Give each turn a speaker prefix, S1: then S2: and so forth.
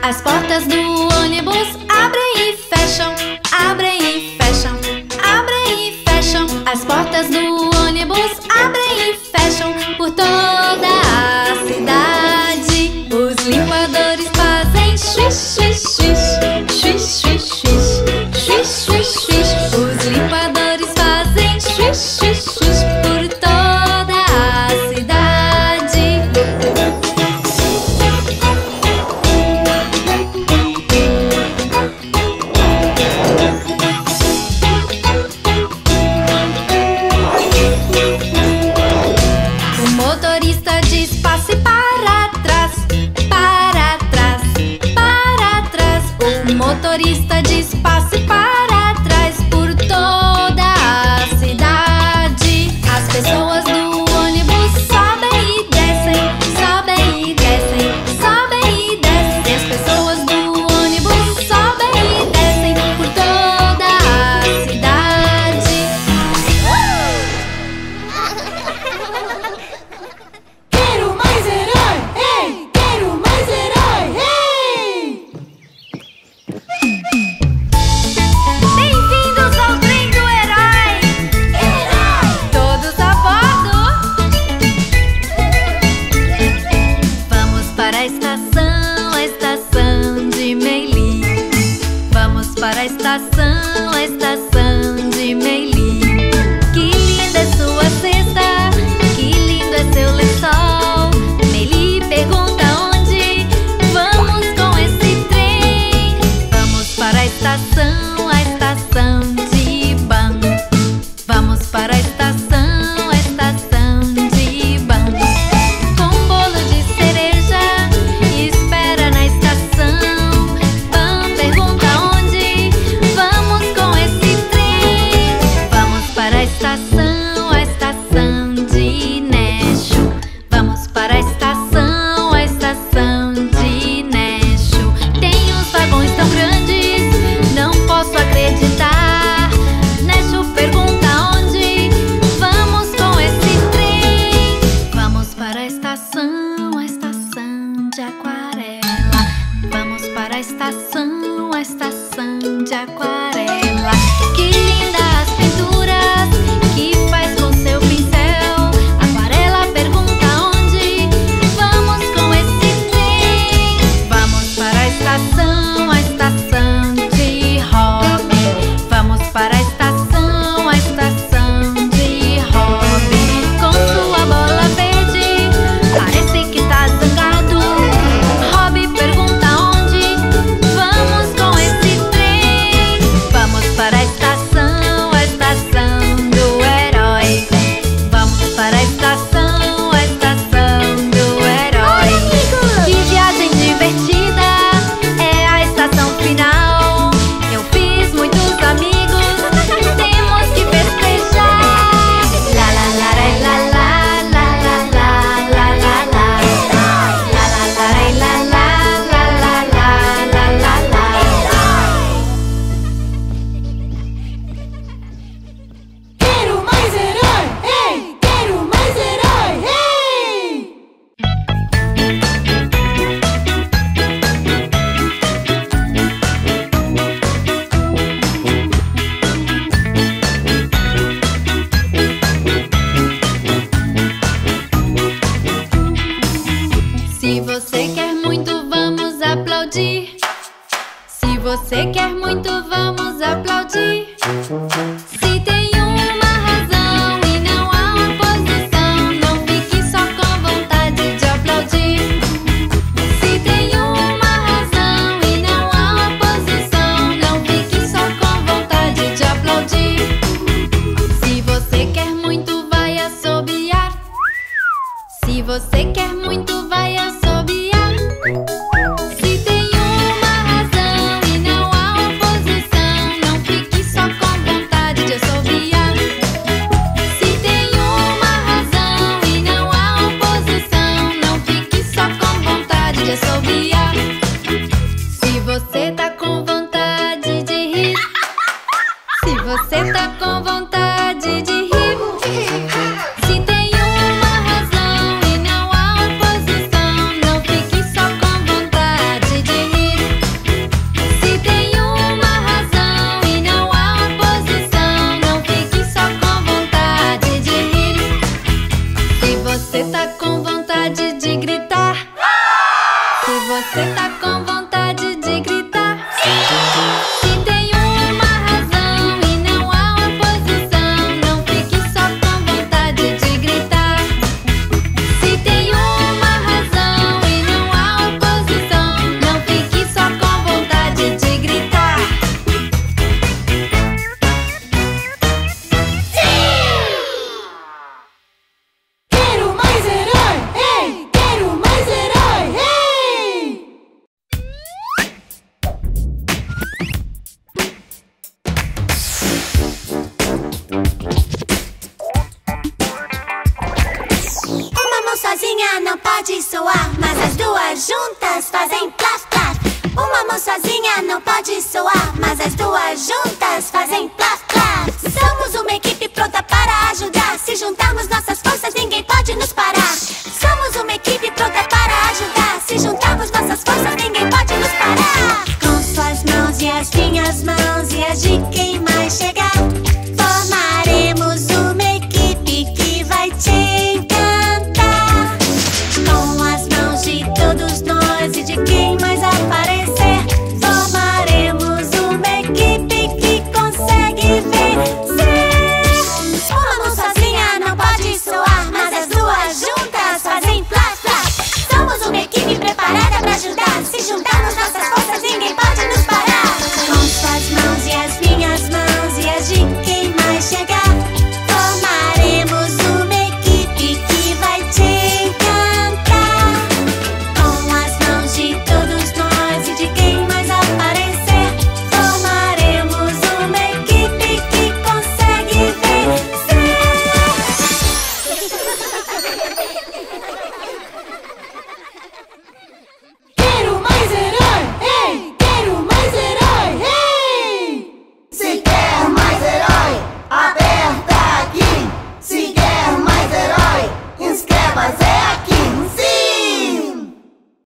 S1: As portas do ônibus abrem e fecham, abrem e fecham, abrem e fecham. As portas do ônibus abrem e fecham por toda a cidade. Os limpadores fazem swish, swish, swish, swish, swish, swish, swish, swish. Os limpadores fazem swish, swish, swish por toda a cidade. O motorista diz passe para trás, para trás, para trás. O motorista diz passe para trás por toda a cidade. As pessoas do ônibus sobem e descem, sobem e descem, sobem e descem. As pessoas do ônibus sobem e descem por toda a cidade.
S2: Quero mais herói, ei! Quero mais herói, ei!
S1: Bem-vindos ao trem do herói!
S2: Herói!
S1: Todos a bordo! Vamos para a estação de Meili. Vamos para a estação de Meili. Que linda é sua cesta, que lindo é seu lençol. Meili pergunta onde vamos com esse trem. Vamos para a estação de Ban. Vamos para a estação de Ban. Com um bolo de cereja, espera na estação. Ban pergunta onde vamos com esse trem. Vamos para a estação de Nesho. Vamos para a estação de Nesho. Tem uns vagões tão grandes, não posso acreditar. Nesho pergunta onde vamos com esse trem. Vamos para a estação de Aquarela. Vamos para a estação de Aquarela. Que linda as pinturas que faz com seu pincel. Aquarela pergunta onde vamos com esse trem. Vamos para a estação de Robin. Vamos para a estação de Robin. Com sua bola verde, parece que tá zangado. Robin pergunta onde vamos com esse trem. Vamos para a estação do herói. Vamos para a estação do herói. Que viagem divertida é a estação final. Eu fiz muitos amigos, temos que festejar. La la la la la la la la la la la la. La la la la la la la la la la.
S2: Quero mais herói, ei! Quero mais herói, ei!
S1: Se você quer muito, vamos aplaudir. Se você quer muito, vamos aplaudir. Se tem uma razão e não há oposição, não fique só com vontade de aplaudir. Se tem uma razão e não há oposição, não fique só com vontade de aplaudir. Se você quer muito, vai assobiar. Se você quer muito, vai assobiar. Se tem uma razão e não há oposição, não fique só com vontade você tá com vontade de gritar. Se tem uma razão e não há oposição, não fique só com vontade de gritar. Se tem uma razão e não há oposição, não fique só com vontade de gritar.
S2: Quero mais herói, ei! Quero mais herói, ei!
S3: Uma mão sozinha não pode soar, mas as duas juntas fazem plaf, plaf. Uma mão sozinha não pode soar, mas as duas juntas fazem plaf, plaf. Somos uma equipe pronta para ajudar. Se juntarmos nossas forças, ninguém pode nos parar. Somos uma equipe pronta para ajudar. Se juntarmos nossas forças, ninguém pode nos parar. Com suas mãos e as minhas mãos e as de quem mais chegar, formaremos uma equipe que vai te encantar. Com as mãos de todos nós e de quem mais aparecer, formaremos uma equipe que consegue vencer. Uma mão sozinha não pode soar, mas as duas juntas fazem plaf, plaf. Somos uma equipe preparada para ajudar. Se juntar